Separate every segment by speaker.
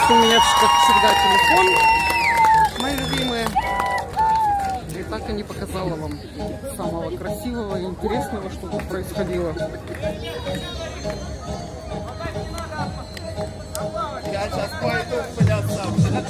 Speaker 1: Здесь у меня, как всегда, телефон, мои любимые. И так и не показала вам самого красивого и интересного, что тут происходило.
Speaker 2: Я сейчас пойду плясать.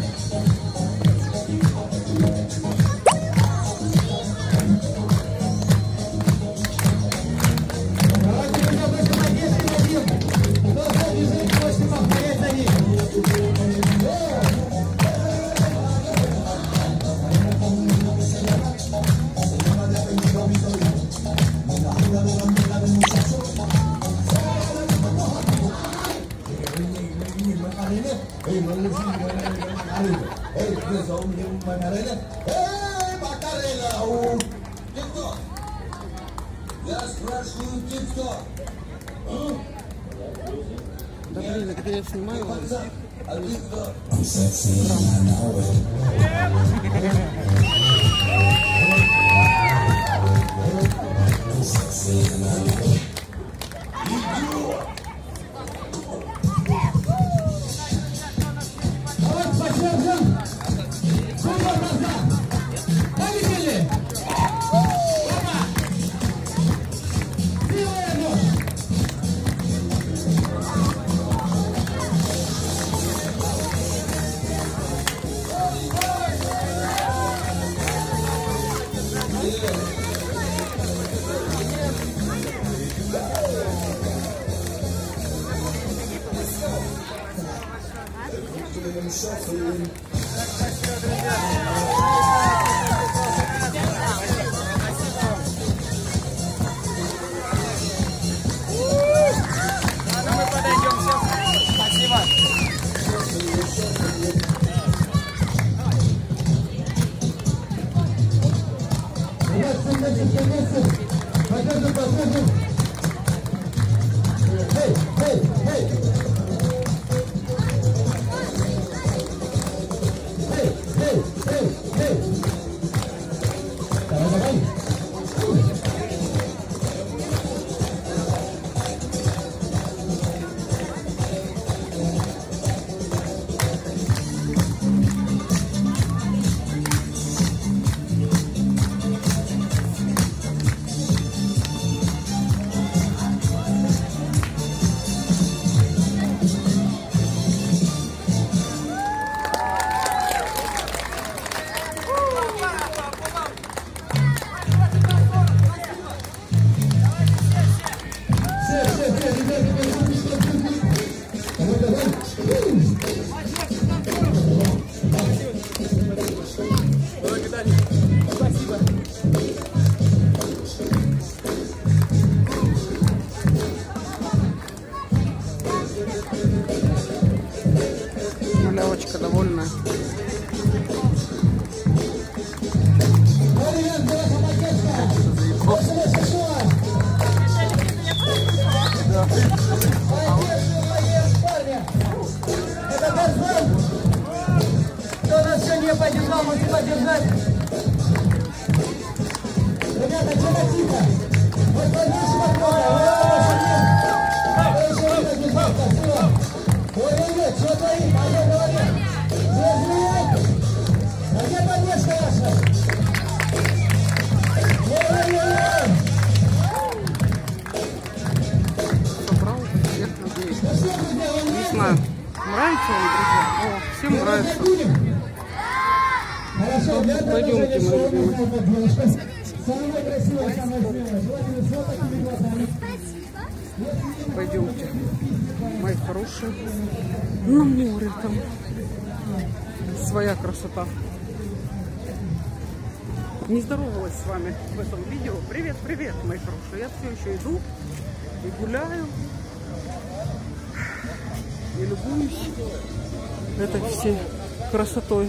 Speaker 1: Да блин, где я снимаю? Малявочка довольная.
Speaker 3: Это Тарзан. Кто нас сегодня поддержал, можете поддержать. Ребята, что-то тихо. Вот поддержим огромное. Ой-ой-ой, что творит? А я говорю. А где поддержка ваша? Ой-ой-ой.
Speaker 1: Собрал всех людей. Не знаю, нравится вам, друзья? О, всем нравится.
Speaker 3: Хорошо,
Speaker 1: пойдемте, мои любимые.
Speaker 3: Самое красивое, самое смелое. Желательно с вот такими глазами.
Speaker 1: Пойдемте, мои хорошие. На море там своя красота. Не здоровалась с вами в этом видео. Привет, привет, мои хорошие. Я все еще иду и гуляю. И любуюсь этой всей красотой.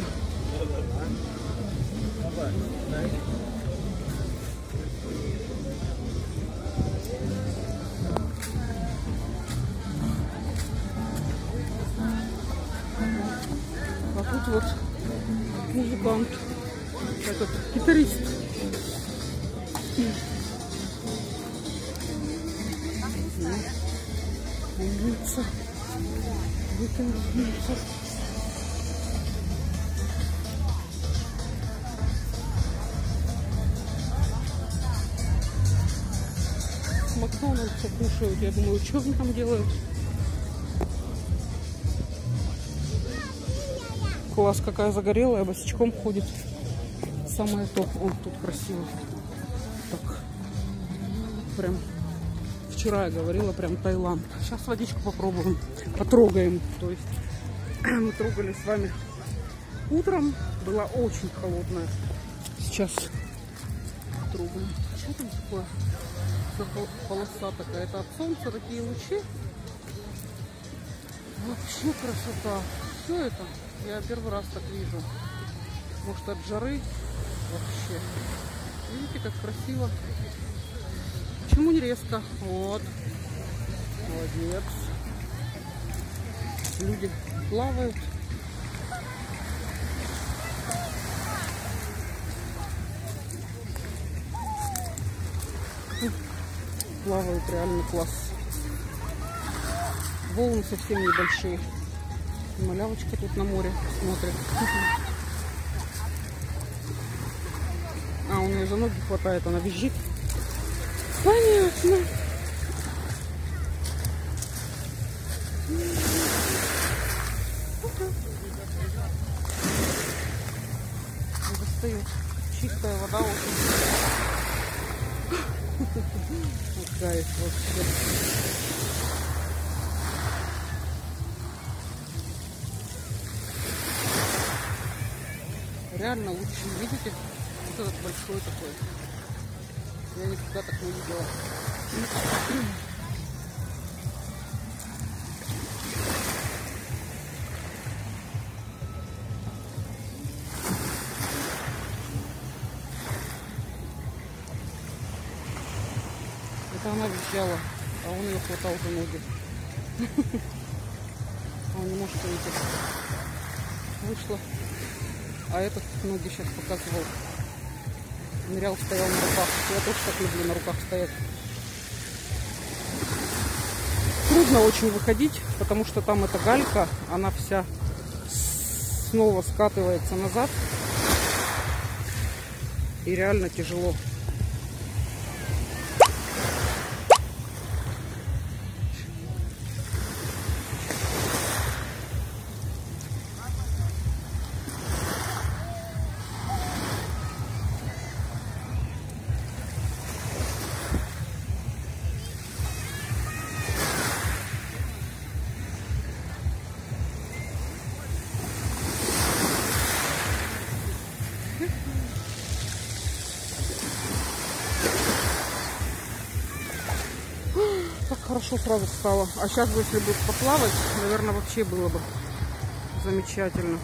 Speaker 1: А тут вот музыкант, этот гитарист. Улица. Макдональдса кушают. Я думаю, что они там делают? Класс, какая загорелая, босичком ходит. Самое топ. Он тут красиво. Так. Прям вчера я говорила, прям Таиланд. Сейчас водичку попробуем. Потрогаем. То есть мы трогали с вами утром. Была очень холодная. Сейчас трогаем. Что там такое? Полоса такая. Это от солнца такие лучи. Вообще красота. Все это я первый раз так вижу. Может, от жары вообще. Видите, как красиво. Почему не резко? Вот. Молодец. Люди плавают. Плавают реально класс. Волны совсем небольшие. Малявочка тут на море смотрит. А, у нее за ноги хватает, она визжит. Понятно. Не достает. Чистая вода очень. Кайф вообще. Реально лучше, видите? Вот этот большой такой. Я никогда так не видела. Это она визжала, а он ее хватал за ноги. Он не может выйти. Вышла. А этот ноги сейчас показывал. Нырял, стоял на руках. Я тоже так люблю на руках стоять. Трудно очень выходить, потому что там эта галька, она вся снова скатывается назад. И реально тяжело. Хорошо сразу стало. А сейчас бы, если бы поплавать, наверное, вообще было бы замечательно.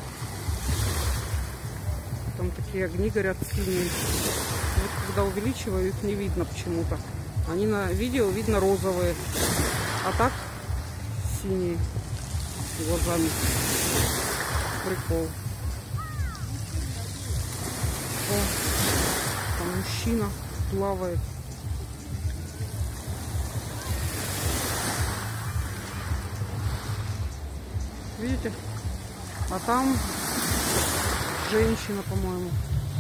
Speaker 1: Там такие огни горят синие. Вот когда увеличиваю, их не видно почему-то. Они на видео видно розовые. А так синие глазами. Прикол. О, там мужчина плавает. Видите? А там женщина, по-моему.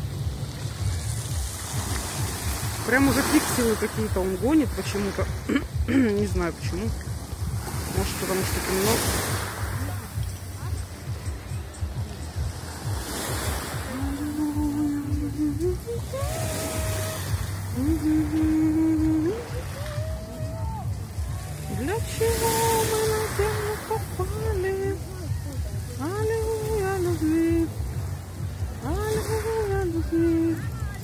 Speaker 1: Прям уже пикселы какие-то он гонит почему-то. Не знаю почему. Может, потому что темно. Для чего мы на землю попали? Аллилуйя, любви. Аллилуйя, любви.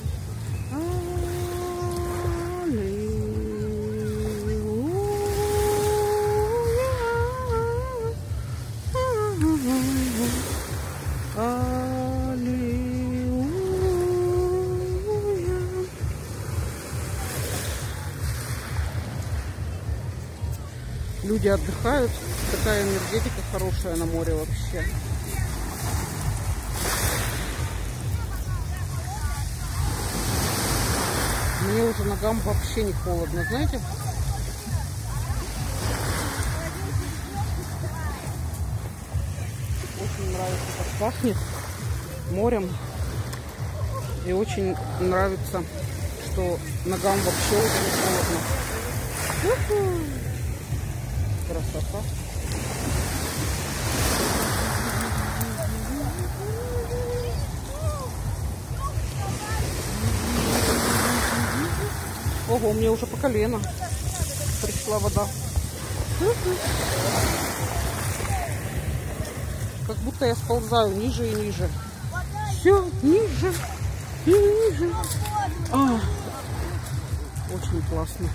Speaker 1: Люди отдыхают. Такая энергетика хорошая на море вообще. Мне уже ногам вообще не холодно, знаете? очень нравится, как пахнет морем. И очень нравится, что ногам вообще уже не холодно. Красота. Ого, мне уже по колено пришла вода. Как будто я сползаю ниже и ниже. Все, ниже и ниже. Очень классно.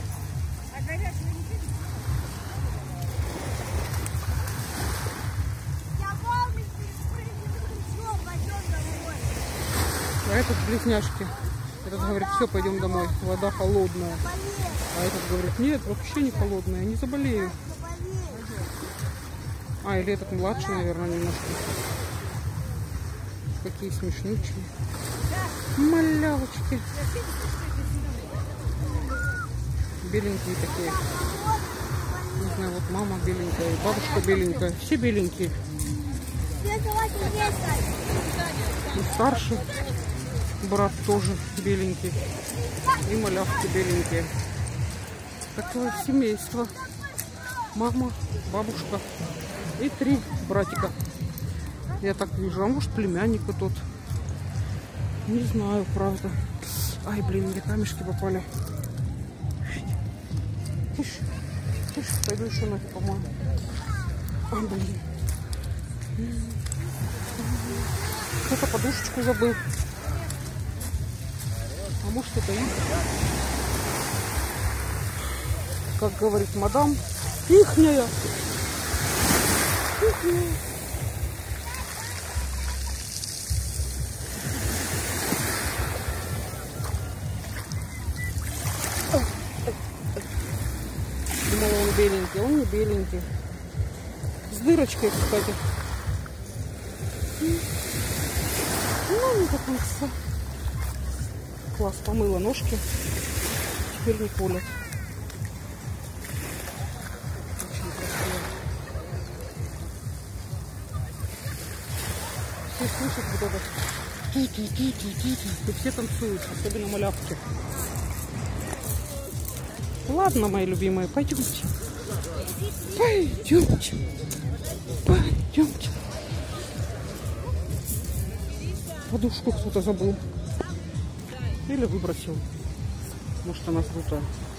Speaker 1: А этот близняшки. Этот говорит, все, пойдем домой. Вода холодная. А этот говорит, нет, вообще не холодная, я не заболею. А, или этот младший, наверное, немножко. Какие смешнючие. Малявочки. Беленькие такие. Не знаю, вот мама беленькая, и бабушка беленькая. Все беленькие. И старший брат тоже беленький. И малявки беленькие. Такое семейство. Мама, бабушка и 3 братика. Я так вижу. А может, племянника тот. Не знаю, правда. Ай, блин, мне камешки попали. Пойду еще ноги помою. Ай, блин. Кто-то подушечку забыл. А может, это их? Как говорит мадам, ихняя. Ихняя. Думала, он беленький, он не беленький. С дырочкой, кстати. Ну, не до конца. Класс, помыла ножки. Теперь не колят. Очень красиво. Все слышат вот это. И все танцуют, особенно малявки. Ладно, мои любимые, пойдемте. Пойдемте. Пойдемте. Подушку кто-то забыл. Или выбросил. Может, она крутая.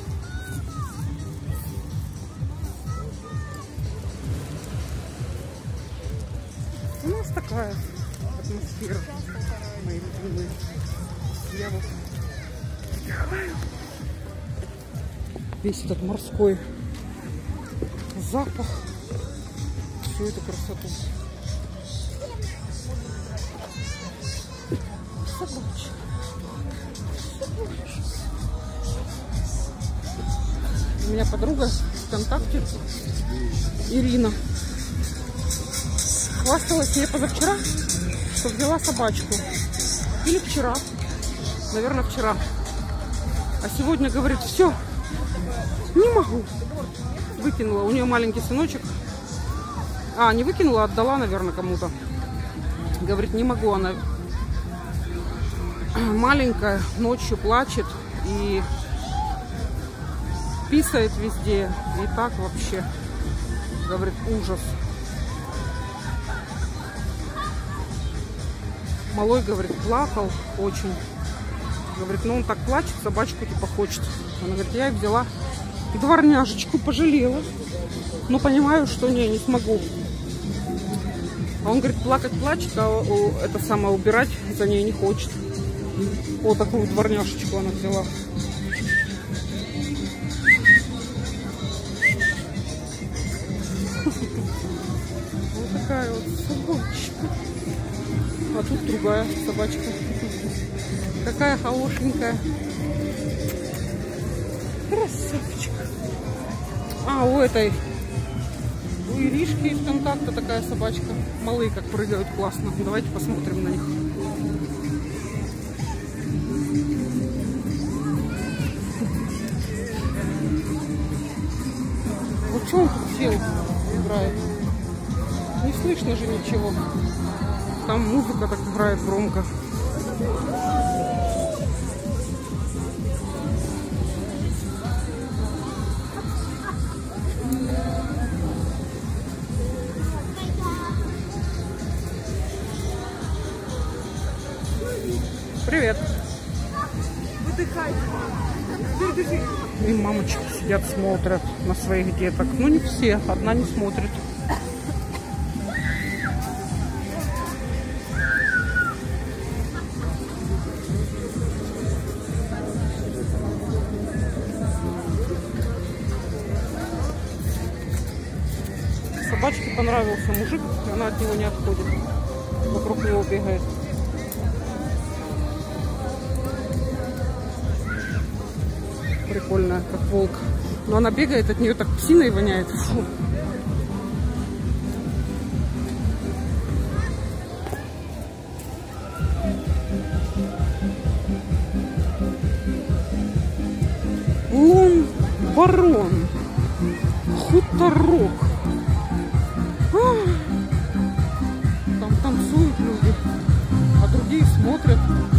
Speaker 1: У нас такая атмосфера, мои любимые. Я вот отдыхаю. Весь этот морской запах, всю эту красоту. Собачка. У меня подруга ВКонтакте, Ирина, хвасталась мне позавчера, что взяла собачку. Или вчера. Наверное, вчера. А сегодня говорит, все, не могу. Выкинула. У нее маленький сыночек. А, не выкинула, отдала, наверное, кому-то. Говорит, не могу. Она маленькая, ночью плачет и писает везде. И так вообще, говорит, ужас. Малой, говорит, плакал очень. Говорит, ну он так плачет, собачку типа хочет. Она говорит, я взяла дворняжечку, пожалела. Но понимаю, что не смогу. А он говорит, плакать плачет, а это самое убирать за ней не хочет. Вот такую дворняжечку она взяла. Вот такая вот собачка. А тут другая собачка. Какая хорошенькая. Красавчик. А, у этой, у Иришки из контакта такая собачка. Малые как прыгают классно. Давайте посмотрим на них. Вот что он тут сел, играет? Не слышно же ничего. Там музыка так играет громко. Привет. Выдыхай. И мамочки сидят, смотрят на своих деток. Ну, не все, одна не смотрит. Собачке понравился мужик, и она от него не отходит. Вокруг него бегает. Прикольная, как волк. Но она бегает, от нее так псиной воняет. Фу. Лон-Барон. Хуторок. Там танцуют люди, а другие смотрят.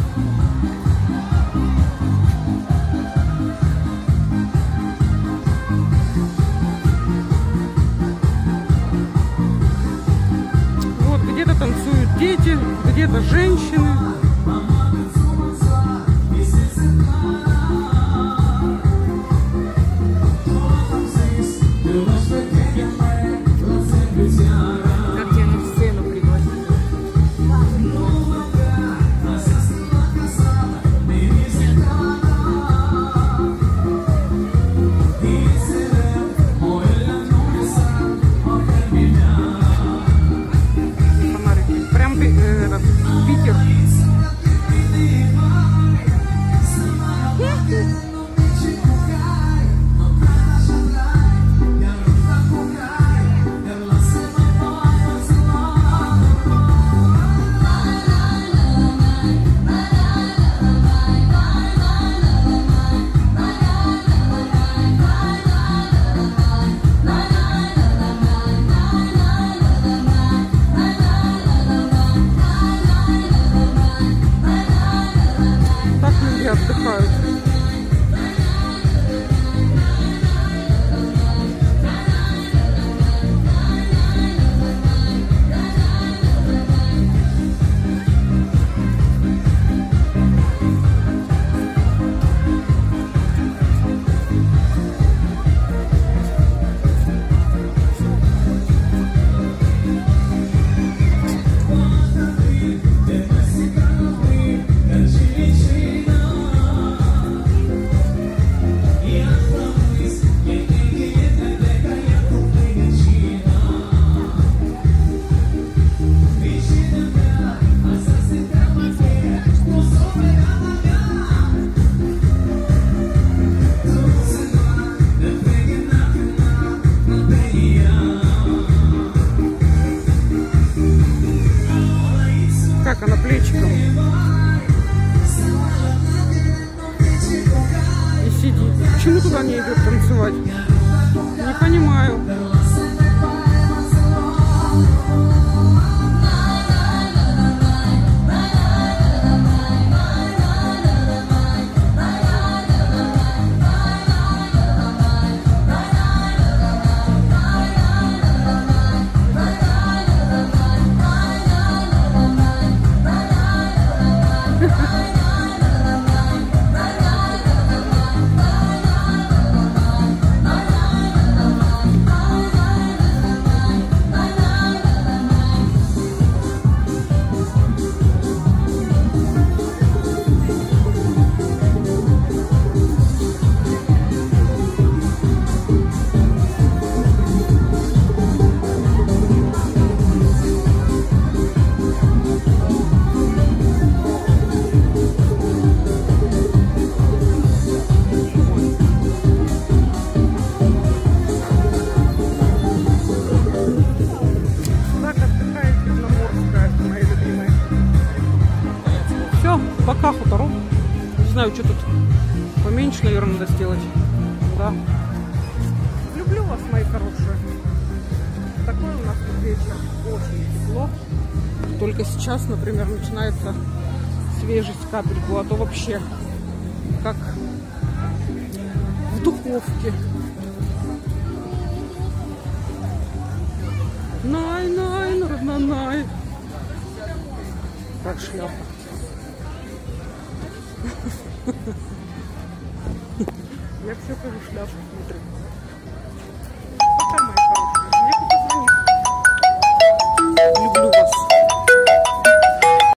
Speaker 1: Вот где-то танцуют дети, где-то женщины. Питер. Отдыхают. Как она плечиком и сидит. Почему туда не идет танцевать? Не понимаю. Пока, хуторок. Не знаю, что тут поменьше, наверное, надо сделать. Да. Люблю вас, мои хорошие. такой у нас тут вечер, очень тепло. Только сейчас, например, начинается свежесть капельку, а то вообще как в духовке. Най-най, роднанай. Так, шляпа. Я все хожу в шляпу, смотри. Пока, мои хорошие.